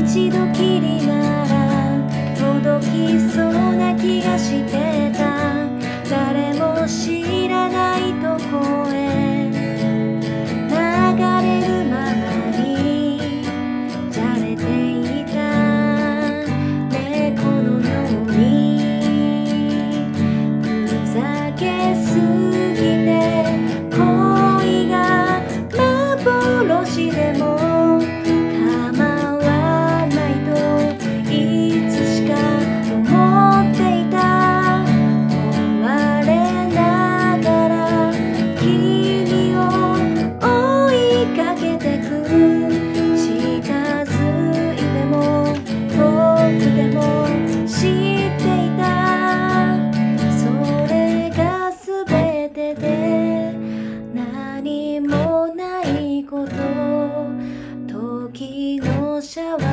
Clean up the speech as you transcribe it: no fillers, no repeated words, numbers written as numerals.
一度きりなら届きそうな気がしてた。誰も知らないとこへ流れるままにじゃれていた猫のように。ふざけすぎて恋が幻でも構わないといつしか思っていた。追われながら君を追いかけてく。近づいても遠くても知っていた。それが全てで何もないこと。時のシャワー